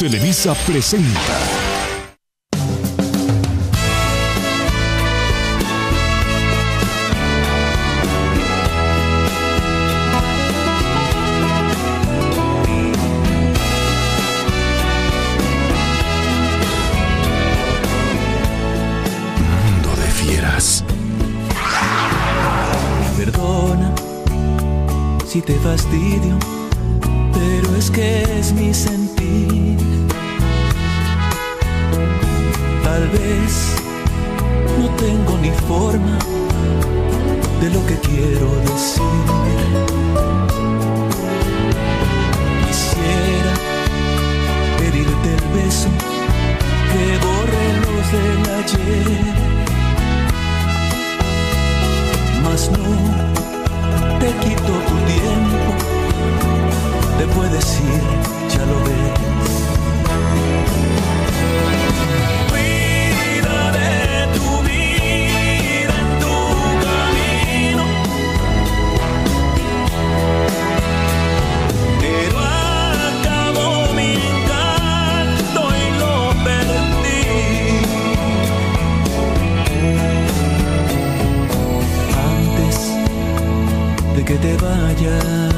Televisa presenta Mundo de Fieras. Perdona si te fastidio, pero es que es mi sentir. Tal vez no tengo ni forma de lo que quiero decir. Quisiera pedirte el beso que borre los del ayer, mas no te quito tu tiempo. Te puedes ir, ya lo ves. Cuida de tu vida, en tu camino, pero acabó mi encanto y lo perdí. Antes de que te vayas,